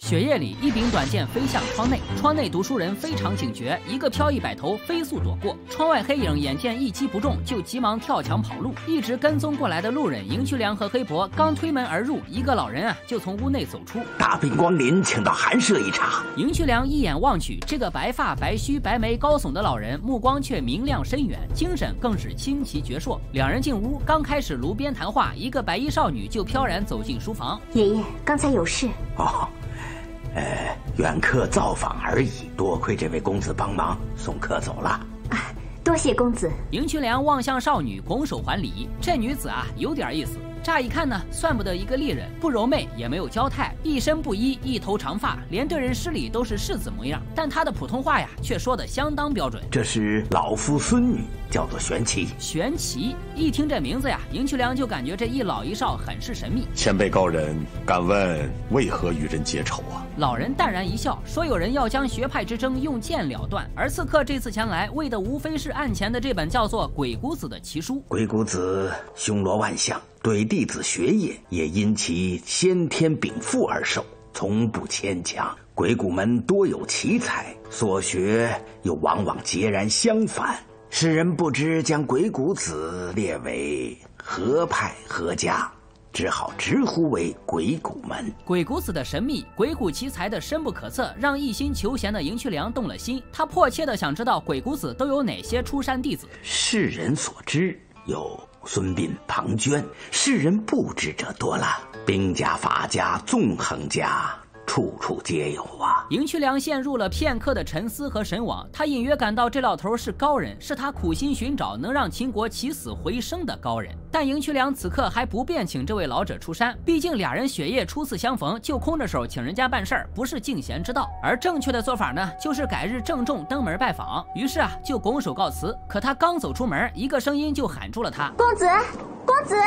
血液里一柄短剑飞向窗内，窗内读书人非常警觉，一个飘逸摆头飞速躲过。窗外黑影眼见一击不中，就急忙跳墙跑路。一直跟踪过来的路人赢渠良和黑伯刚推门而入，一个老人就从屋内走出。 大兵光临，请到寒舍一茶。 赢渠良一眼望去，这个白发白须白眉高耸的老人，目光却明亮深远，精神更是清奇矍铄。两人进屋，刚开始炉边谈话，一个白衣少女就飘然走进书房。 爷爷，刚才有事。 哦，远客造访而已，多亏这位公子帮忙，送客走了。 啊，多谢公子。 赢渠良望向少女，拱手还礼。这女子有点意思。乍一看呢，算不得一个丽人，不柔媚也没有娇态，一身布衣，一头长发，连对人施礼都是世子模样。但她的普通话却说得相当标准。 这是老夫孙女，叫做玄奇。 玄奇，一听这名字赢渠良就感觉这一老一少很是神秘。 前辈高人，敢问为何与人结仇啊？ 老人淡然一笑，说有人要将学派之争用剑了断，而刺客这次前来，为的无非是案前的这本叫做《鬼谷子》的奇书。 鬼谷子凶罗万象，对弟子学业也因其先天禀赋而受，从不牵强。鬼谷门多有奇才，所学又往往截然相反，世人不知将鬼谷子列为何派何家，只好直呼为鬼谷门。 鬼谷子的神秘，鬼谷奇才的深不可测，让一心求贤的赢渠良动了心。他迫切地想知道鬼谷子都有哪些出山弟子。 世人所知有孙膑、庞涓，世人不知者多了，兵家、法家、纵横家，处处皆有啊。 赢渠良陷入了片刻的沉思和神往，他隐约感到这老头是高人，是他苦心寻找能让秦国起死回生的高人。但赢渠良此刻还不便请这位老者出山，毕竟俩人血液初次相逢，就空着手请人家办事儿，不是敬贤之道。而正确的做法呢，就是改日郑重登门拜访。于是就拱手告辞。可他刚走出门，一个声音就喊住了他：“ 公子，公子，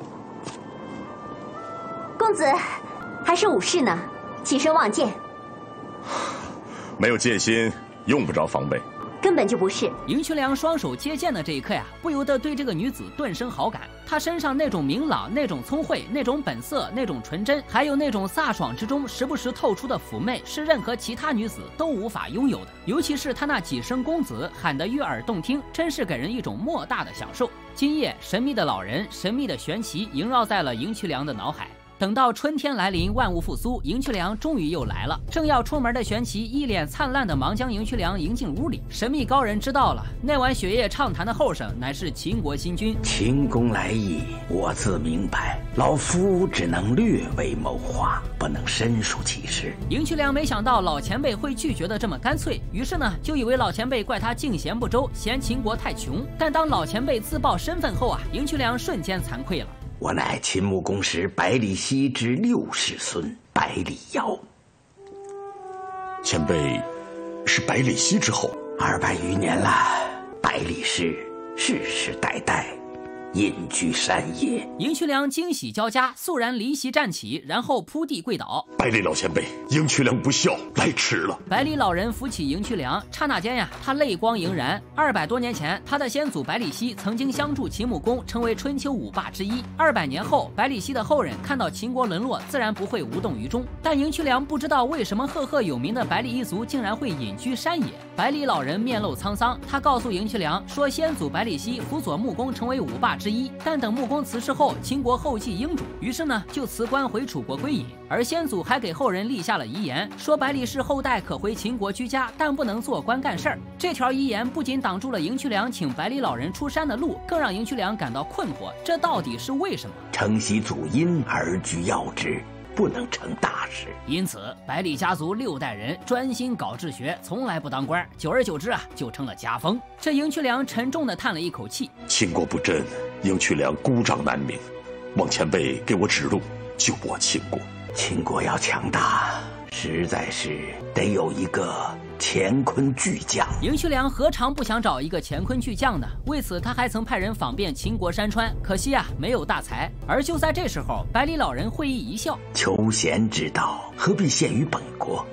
公子，还是武士呢？起身望见。” 没有剑心，用不着防备。 根本就不是。 赢渠良双手接剑的这一刻不由得对这个女子顿生好感。她身上那种明朗，那种聪慧，那种本色，那种纯真，还有那种飒爽之中时不时透出的妩媚，是任何其他女子都无法拥有的。尤其是她那几声公子喊得悦耳动听，真是给人一种莫大的享受。今夜神秘的老人，神秘的玄奇萦绕在了赢渠良的脑海。等到春天来临，万物复苏，赢渠良终于又来了。正要出门的玄奇一脸灿烂的忙将赢渠良迎进屋里。神秘高人知道了，那晚雪夜畅谈的后生乃是秦国新君。 秦公来意，我自明白，老夫只能略为谋划，不能深述其事。 赢渠良没想到老前辈会拒绝的这么干脆，于是呢就以为老前辈怪他敬贤不周，嫌秦国太穷。但当老前辈自报身份后赢渠良瞬间惭愧了。 我乃秦穆公时百里奚之六世孙百里尧。 前辈是百里奚之后 ，200余年了，百里氏世世代代隐居山野。 赢渠良惊喜交加，肃然离席站起，然后扑地跪倒。 百里老前辈，赢渠良不孝，来迟了。 百里老人扶起赢渠良，刹那间他泪光盈然。200多年前，他的先祖百里奚曾经相助秦穆公，成为春秋5霸之一。200年后，百里奚的后人看到秦国沦落，自然不会无动于衷。但赢渠良不知道为什么赫赫有名的百里一族竟然会隐居山野。百里老人面露沧桑，他告诉赢渠良说，先祖百里奚辅佐穆公成为5霸之一，但等穆公辞世后，秦国后继英主，于是呢就辞官回楚国归隐。而先祖还给后人立下了遗言，说百里氏后代可回秦国居家，但不能做官干事儿。这条遗言不仅挡住了赢渠良请百里老人出山的路，更让赢渠良感到困惑，这到底是为什么？ 承袭祖荫而居要职，不能成大事。 因此百里家族6代人专心搞治学，从来不当官，久而久之就成了家风。这赢渠良沉重地叹了一口气， 秦国不振，赢渠良孤掌难鸣，望前辈给我指路，救我秦国。 秦国要强大，实在是得有一个乾坤巨匠。 赢渠良何尝不想找一个乾坤巨匠呢？为此他还曾派人访遍秦国山川，可惜没有大才。而就在这时候，百里老人会意一笑， 求贤之道何必限于本国？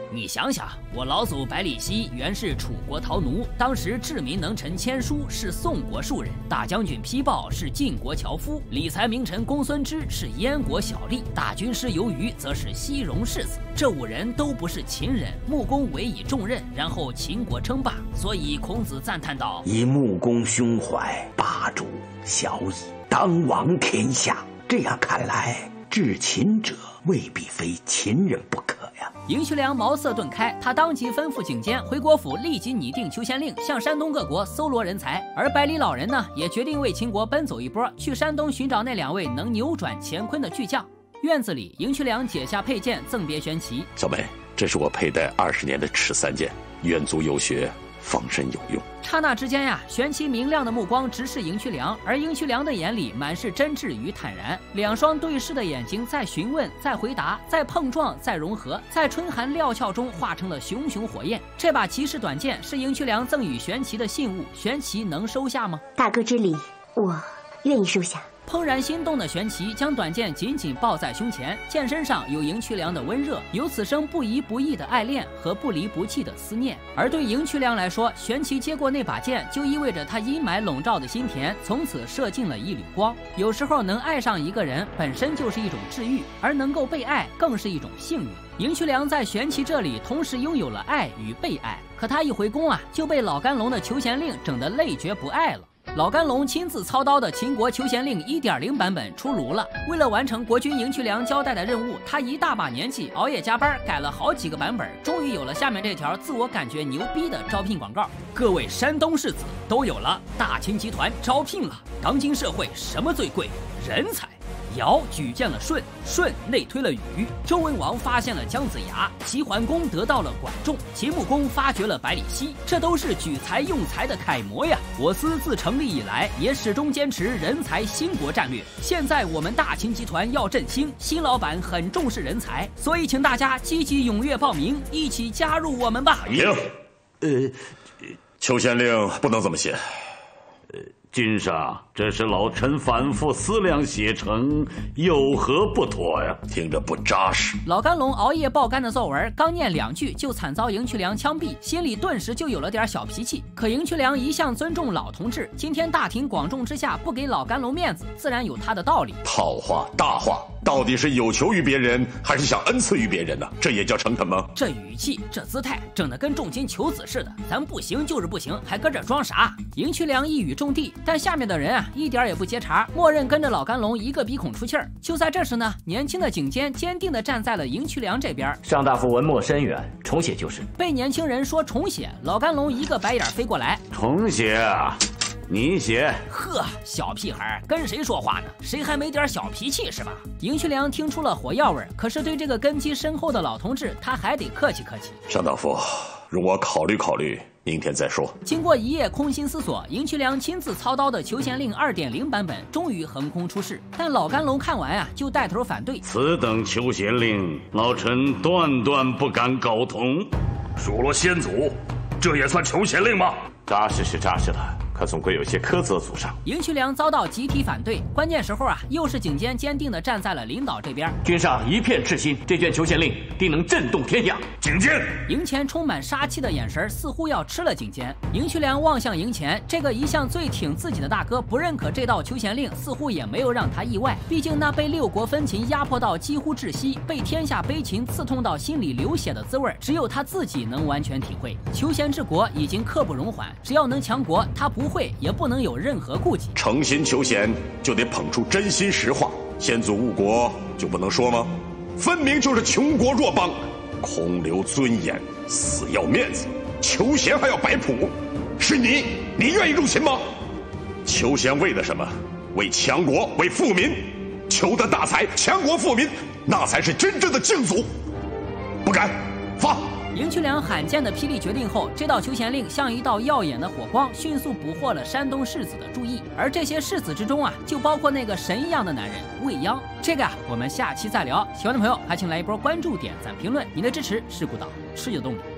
你想想，我老祖百里奚原是楚国陶奴，当时治民能臣签书是宋国庶人，大将军丕豹是晋国樵夫，理财名臣公孙支是燕国小吏，大军师游鱼则是西戎世子。这5人都不是秦人，穆公委以重任，然后秦国称霸，所以孔子赞叹道：“ 以穆公胸怀，霸主小矣，当亡天下。”这样看来，治秦者未必非秦人不可呀。 赢渠梁茅塞顿开，他当即吩咐警监回国府立即拟定求贤令，向山东各国搜罗人才。而百里老人呢，也决定为秦国奔走一波，去山东寻找那2位能扭转乾坤的巨将。院子里，赢渠梁解下佩剑，赠别玄奇。 小梅，这是我佩戴20年的赤3剑，远足游学，防身有用。 刹那之间呀，玄奇明亮的目光直视赢渠梁，而赢渠梁的眼里满是真挚与坦然。2双对视的眼睛在询问，在回答，在碰撞，在融合，在春寒料峭中化成了熊熊火焰。这把骑士短剑是赢渠梁赠予玄奇的信物，玄奇能收下吗？ 大哥之礼，我愿意收下。 怦然心动的玄奇将短剑紧紧抱在胸前，剑身上有赢渠梁的温热，由此生不移不义的爱恋和不离不弃的思念。而对赢渠梁来说，玄奇接过那把剑，就意味着他阴霾笼罩的心田从此射进了一缕光。有时候能爱上一个人本身就是一种治愈，而能够被爱更是一种幸运。赢渠梁在玄奇这里同时拥有了爱与被爱，可他一回宫啊，就被老甘龙的求贤令整得累觉不爱了。老甘龙亲自操刀的秦国求贤令 1.0 版本出炉了。为了完成国君赢渠梁交代的任务，他一大把年纪熬夜加班，改了好几个版本，终于有了下面这条自我感觉牛逼的招聘广告。各位山东士子都有了，大秦集团招聘了。当今社会什么最贵？人才。尧举荐了舜，舜内推了禹，周文王发现了姜子牙，齐桓公得到了管仲，秦穆公发掘了百里奚，这都是举才用才的楷模呀。我司自成立以来，也始终坚持人才兴国战略。现在我们大秦集团要振兴，新老板很重视人才，所以请大家积极踊跃报名，一起加入我们吧。 停。求贤令不能这么写。 君上，这是老臣反复思量写成，有何不妥呀？ 听着不扎实。 老甘龙熬夜爆肝的作文，刚念2句就惨遭赢渠梁枪毙，心里顿时就有了点小脾气。可赢渠梁一向尊重老同志，今天大庭广众之下不给老甘龙面子，自然有他的道理。 套话大话，到底是有求于别人，还是想恩赐于别人呢？这也叫诚恳吗？ 这语气，这姿态，整得跟重金求子似的。咱不行就是不行，还搁这装啥？赢渠梁一语中的，但下面的人啊，一点也不接茬，默认跟着老甘龙一个鼻孔出气儿。就在这时呢，年轻的警监坚定地站在了赢渠梁这边。 上大夫文墨深远，重写就是。 被年轻人说重写，老甘龙一个白眼飞过来， 重写啊！你写。 呵，小屁孩跟谁说话呢？谁还没点小脾气是吧？赢渠梁听出了火药味，可是对这个根基深厚的老同志，他还得客气客气。 上大夫，容我考虑考虑，明天再说。 经过一夜空心思索，赢渠梁亲自操刀的求贤令 2.0 版本终于横空出世。但老甘龙看完啊，就带头反对。 此等求贤令，老臣断断不敢苟同。 数落先祖，这也算求贤令吗？ 扎实是扎实了，可总归有些苛责祖上。 赢渠梁遭到集体反对，关键时候啊，又是警监坚定地站在了领导这边。 君上一片赤心，这卷求贤令定能震动天下。 警监， 赢钱充满杀气的眼神似乎要吃了警监。赢渠梁望向赢钱，这个一向最挺自己的大哥不认可这道求贤令，似乎也没有让他意外。毕竟那被6国分秦压迫到几乎窒息，被天下悲秦刺痛到心里流血的滋味，只有他自己能完全体会。求贤治国已经刻不容缓，只要能强国，他不会也不能有任何顾忌。 诚心求贤就得捧出真心实话，先祖误国就不能说吗？分明就是穷国弱邦，空留尊严，死要面子，求贤还要摆谱。是你愿意入秦吗？求贤为了什么？为强国，为富民。求得大才，强国富民，那才是真正的敬祖。不敢，发。 赢渠梁罕见的霹雳决定后，这道求贤令像一道耀眼的火光，迅速捕获了山东士子的注意。而这些士子之中啊，就包括那个神一样的男人未央。这个啊，我们下期再聊。喜欢的朋友还请来一波关注、点赞、评论，你的支持是古岛持久动力。